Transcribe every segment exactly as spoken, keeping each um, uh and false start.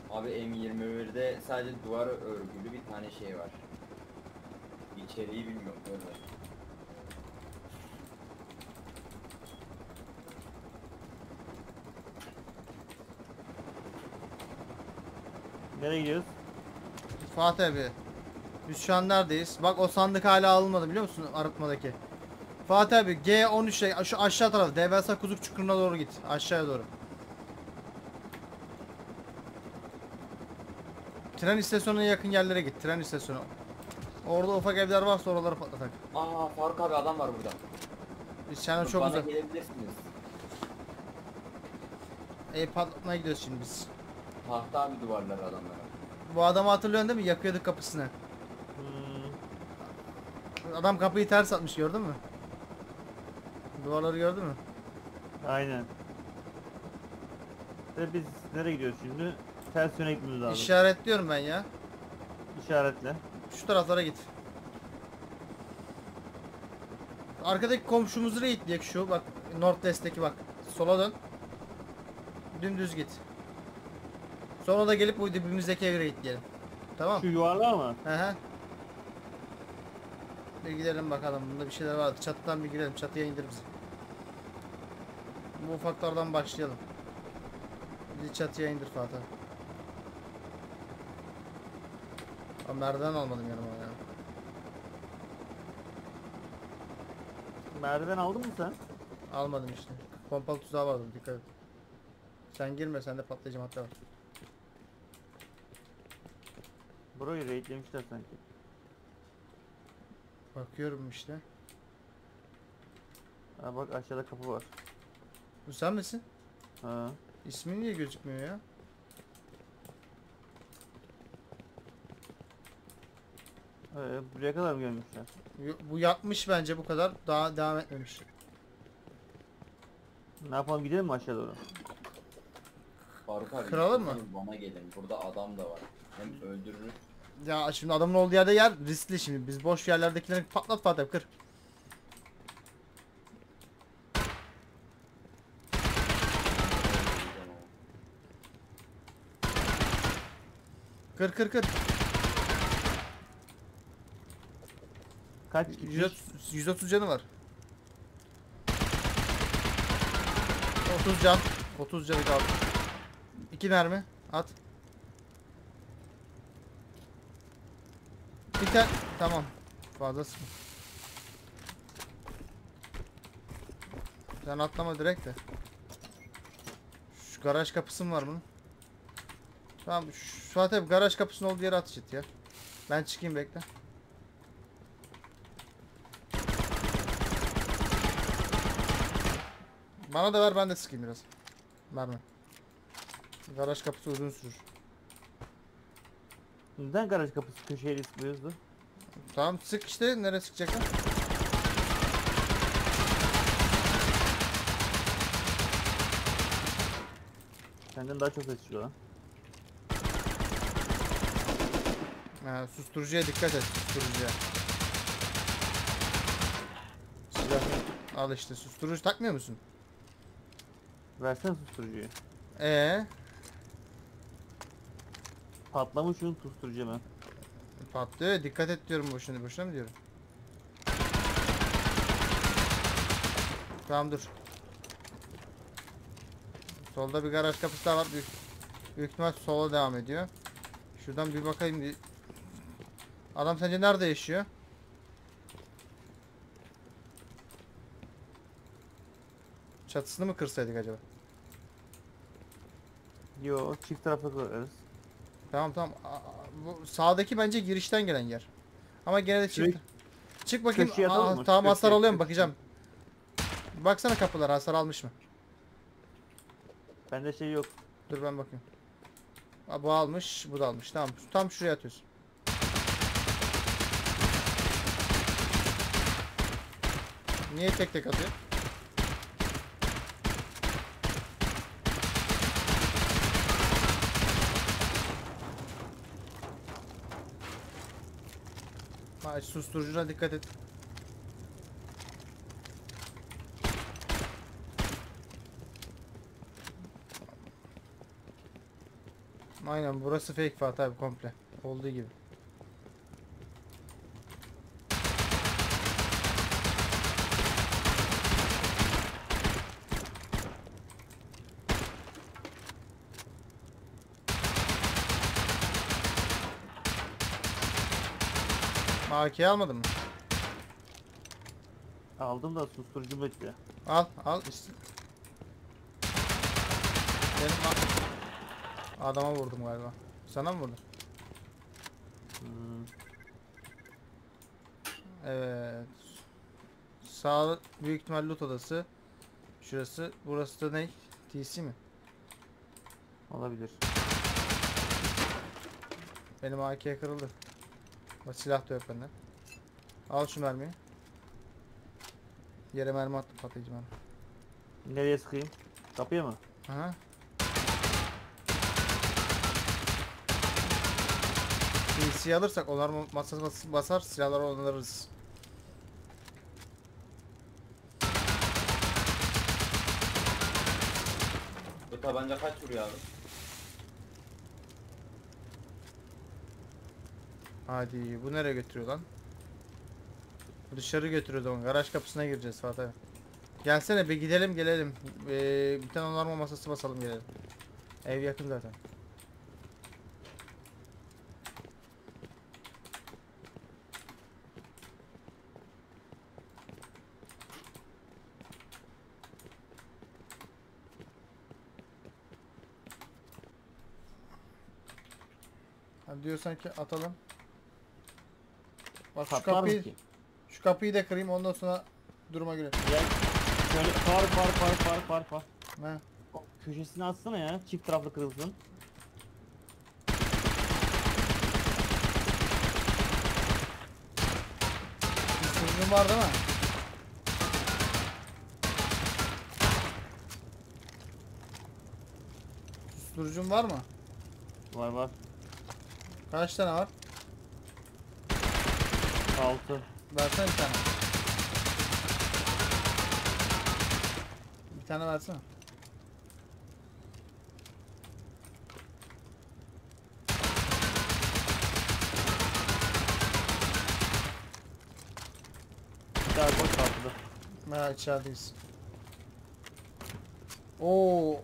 Abi M yirmi birde sadece duvar örgülü bir tane şey var. İçeriği bilmiyorum böyle. Nereye gidiyoruz? Fatih abi. Biz şu an neredeyiz? Bak o sandık hala alınmadı biliyor musun arıtmadaki? Fatih abi G on üç'e şu aşağı taraf Devasa Kuzuk Çukuru'na doğru git. Aşağıya doğru. Tren istasyonuna yakın yerlere git. Tren istasyonu. Orada ufak evler varsa oraları patlatak. Aa Faruk abi adam var burada. Biz sana çok Bana uzak. gelebilirsiniz. E patlatmaya gidiyoruz şimdi biz. Tahta abi duvarlar adamlara. Bu adamı hatırlıyorsun değil mi? Yakıyorduk kapısını. Hmm, Adam kapıyı ters atmış gördün mü? Duvarları gördün mü? aynen. Ve biz nereye gidiyoruz şimdi? Ters yöne gitmemiz lazım. İşaretliyorum ben ya. İşaretle. Şu taraflara git. Arkadaki komşumuzu raidleyek şu bak. Northwest'teki bak. Sola dön. Dümdüz git. Sonra da gelip bu dibimizdeki evi raidleyelim. Tamam. Şu yuvarlağı mı? Hı hı. Bir gidelim bakalım. Bunda bir şeyler vardı. Çatıdan bir girelim. Çatıya indir bizi. Bu ufaklardan başlayalım. Bizi çatıya indir Fatih. Aa, merdiven almadım yanıma ya. Merdiven aldın mı sen? Almadım işte. Pompalı tuzağı vardı. Dikkat et. Sen girme. Sende patlayıcı madde var. Burayı raidlemişler sanki. Bakıyorum işte. Ha bak aşağıda kapı var. Bu sen misin? Ha. İsmin niye gözükmüyor ya? Ee, buraya kadar mı gelmişler? Yo- Bu yatmış bence bu kadar. Daha devam etmemiş. Ne yapalım, gidelim mi aşağı doğru? Faruk abi Kıralım mı? istiyorsanız bana gelin. Burada adam da var. Hem öldürürüz. Ya şimdi adamın olduğu yerde yer riskli şimdi. Biz boş yerlerdekileri patlat Fatih kır. Kır kır kır. Kaç gitmiş? yüz otuz, yüz otuz canı var. otuz can. otuz canı kaldı. iki mermi. At. Bir tane. Tamam. Fazlası. Sen atlama direkt de. Şu garaj kapısı mı var bunun? Tamam. Şu Fatih abi garaj kapısının olduğu yere atış et ya. Ben çıkayım bekle. Bana da ver ben de sıkayım biraz. Mermi. Garaj kapısı uzun sürür. Neden garaj kapısı köşeyle sıkıyoruzdu? Tamam sık işte nereye sıkacaklar? Senden daha çok ses çıkıyor lan. Ha, susturucuya dikkat et susturucuya. Silah al işte susturucu takmıyor musun? Versene susturucuyu. Ee, Patlamış şunu susturucu hemen. patlıyor dikkat et diyorum boşuna boşuna mı diyorum? Tamam dur. Solda bir garaj kapısı daha var büyük. Büyük ihtimal sola devam ediyor. Şuradan bir bakayım. bir- Adam sence nerede yaşıyor? Çatısını mı kırsaydık acaba? Yo, çift taraflı koyarız. Tamam tamam. Aa, bu sağdaki bence girişten gelen yer. Ama gene de Şurayı çık. Çık bakayım. köşeye atalım Aa, mı? tamam Köşeye, hasar alıyor mu köşeye. bakacağım. Baksana kapılar hasar almış mı? Bende şey yok. Dur ben bakayım. Aa, bu almış, bu da almış. Tamam. Tam şuraya atıyorsun. Niye tek tek atıyor? Ha, susturucuna dikkat et. Aynen burası fake Fatih abi komple. Olduğu gibi. A K'yi almadın mı? Aldım da susturucu bekliyor. Al al işte. Benim a- adama vurdum galiba. Sana mı vurdum? Hmm. Evet. Sağ büyük ihtimal loot odası. Şurası. Burası da ne? T C mi? Olabilir. Benim A K kırıldı. Bak silah da yok bende. Al şu mermiyi. Yere mermi attım patlayıcı mermi. Nereye sıkayım? Kapıya mı? Aha. T C alırsak onlar masası bas- basar silahları onarırız. Bu tabanca kaç vuruyor abi? Hadi bu nereye götürüyor lan? Bu dışarı götürüyor zaman. Garaj kapısına gireceğiz Fatih abi. Gelsene bir gidelim gelelim. Ee, bir tane onarma masası basalım gelelim. Ev yakın zaten. Hadi diyorsan ki atalım. Bak şu Patlar mı kapıyı, ki? şu kapıyı da kırayım ondan sonra duruma göre. Gel. Şöyle par par par par par par. Ne? O köşesini atsana ya. Çift taraflı kırılsın. Susturucun var değil mi? Susturucun var mı? Var var. Kaç tane var? Altı. Versene bir tane. Bir tane versene. Bir daha koy kalktı. Ha içerideyiz. Oo.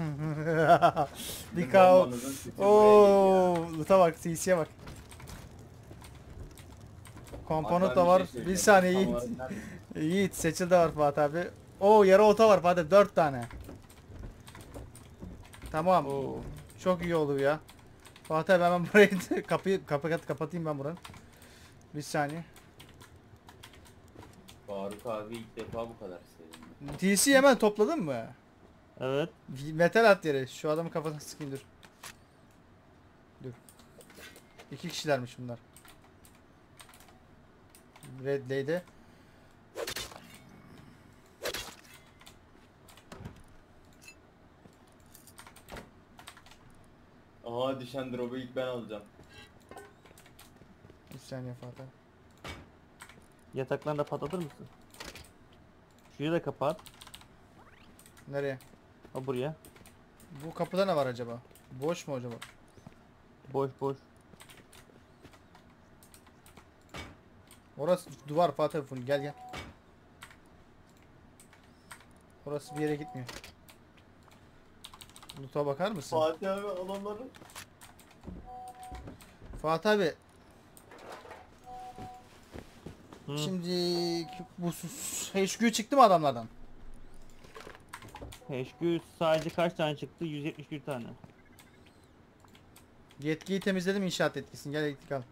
Bir kav. Bombanızın sesi buraya geliyor. Oo. Loot'a bak, C C'ye bak. Komponent Hatta da bir var. şey Bir söyleyeceğim. saniye Tam Yiğit. olarak nerede? Yiğit seçil de var Fatih abi. Oo yarı ota var Fatih dört tane. Tamam. Oo. Çok iyi oldu ya. Fatih abi hemen burayı kapıyı kapı kapatayım ben buranın. Bir saniye. Faruk abi ilk defa bu kadar sevdim. T C hemen topladın mı? Evet. Metal at yere. Şu adamın kafasına sıkayım dur. Dur. İki kişilermiş bunlar. Red Lady. Aha düşen drop'u ilk ben alacağım. Bir saniye Fatih. Yataklarını da patlatır mısın? Şurayı da kapat. Nereye? O buraya. Bu kapıda ne var acaba? Boş mu acaba? Boş boş. Orası duvar Fatih full gel gel. Orası bir yere gitmiyor. Loot'a bakar mısın? Fatih abi adamları. Fatih abi Hı. şimdi bu H Q çıktı mı adamlardan? H Q sadece kaç tane çıktı? yüz yetmiş bir tane. Yetkiyi temizledim inşaat etkisini. Gel elektrik al.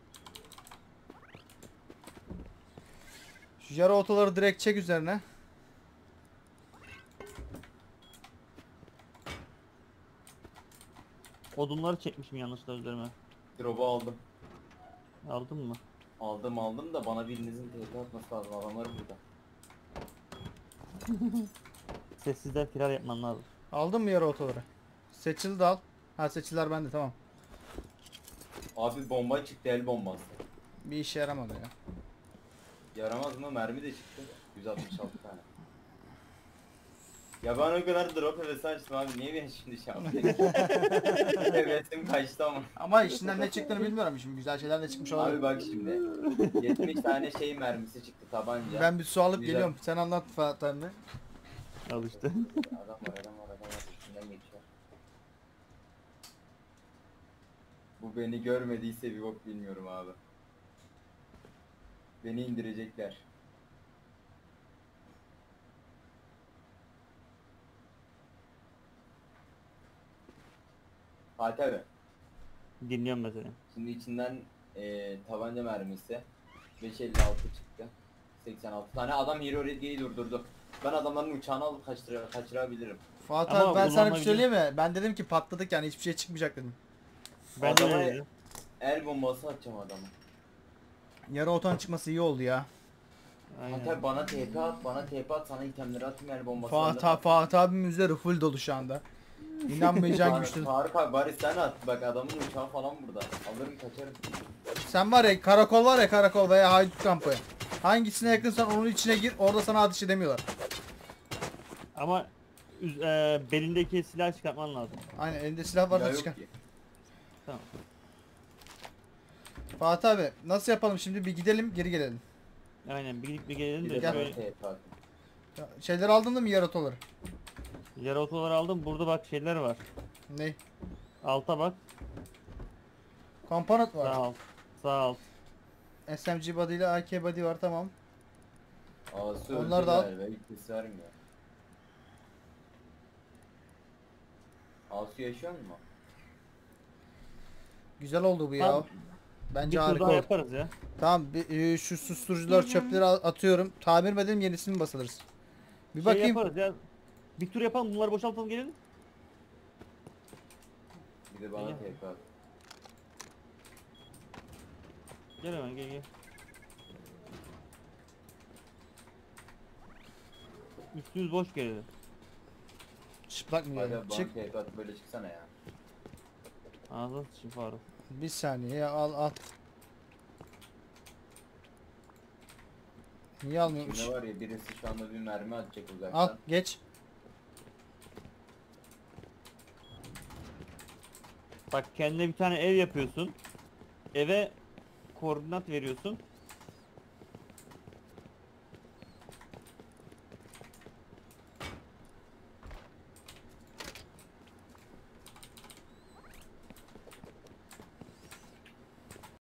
Şu yarı otoları direkt çek üzerine. Odunları çekmişim yanlışlıkla üzerime. Drop'u aldım. Aldın mı? Aldım aldım da bana birinizin tehdit atması lazım. Adamlar burada. Sessizden firar yapman lazım. Aldın mı yarı otoları? Seçili de al. Ha seçiler bende tamam. Abi bomba çıktı, el bombası. Bir işe yaramadı ya. Yaramaz mı? Mermi de çıktı. yüz altmış altı tane. Ya ben o kadar drop hevesi açtım abi. Niye ben şimdi şey yapayım? Hevesim kaçtı. kaçtı ama. Ama içinden ne çıktığını bilmiyorum şimdi. Güzel şeyler de çıkmış olabilir. Abi bak şimdi. yetmiş tane şey mermisi çıktı tabanca. Ben bir su alıp Güzel. geliyorum. Sen anlat Fatih abi. Al işte. Adam var adam var adam var. Üstünden geçiyor. Bu beni görmediyse bir bok bilmiyorum abi. Beni indirecekler. Fatih abi. Dinliyorum mesela. Şimdi içinden eee tabanca mermisi beş elli altı çıktı. seksen altı tane adam Hero Redge'yi durdurdu. Ben adamların uçağını alıp kaçıra, kaçırabilirim. Fatih Ama abi ben sana bir kullanma şey söyleyeyim mi? Ben dedim ki patladık yani hiçbir şey çıkmayacak dedim. Ben de Adama öyle dedim. el bombası atacağım adamı. Yarı otan çıkması iyi oldu ya. Aynen. Hatta bana T P at, bana T P at, sana itemleri atayım el bombası. Fatih, Fatih abim üzeri full dolu şu anda. İnanmayacağın güçlü. Faruk abi bari sen at. Bak adamın uçağı falan burada. Alırım kaçarım. Sen var ya karakol var ya karakol veya haydut kampı. Hangisine yakınsan onun içine gir orada sana ateş edemiyorlar. Ama üz- e, belindeki silah çıkartman lazım. Aynen elinde silah Ya varsa yok çıkar. ki. Tamam. Fatih abi nasıl yapalım şimdi bir gidelim geri gelelim. Aynen bir gidip bir gelelim Bir de de Gel. bana şöyle T P at. Ya, şeyleri aldın da mı yaratoları? yarı otoları aldım. Burada bak şeyler var. Ne? Alta bak. Komponent Sağ var. alt. Sağ alt. S M G body ile A K body var tamam. Ağası Onlar öldü da al. galiba. Hiç ses vermiyor. Ağası yaşıyor mu? Güzel oldu bu ya. Tamam. Bence Bir tur harika daha oldu. yaparız ya. Tamam bir, e, şu susturucular çöpleri a- atıyorum. Tamir mi edelim yenisini mi basılırız? Bir Şey bakayım. yaparız ya. Bir tur yapalım bunları boşaltalım gelelim. Bir de bana İyi. T P at. Gel hemen gel gel. Üstümüz boş gelelim. Çıplak mı Hadi yani? bana Çık. T P at böyle çıksana ya. Ağzına sıçayım Faruk. Bir saniye ya al al. Niye almıyormuş? Şimdi var ya birisi şu anda bir mermi atacak uzaktan. Al geç. Bak kendine bir tane ev yapıyorsun. Eve koordinat veriyorsun.